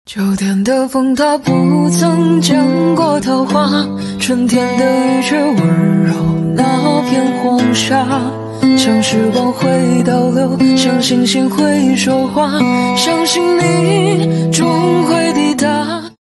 秋天的风它不曾见过桃花，春天的雨却温柔那片黄沙，像时光会倒流，像星星会说话，相信你终会抵达。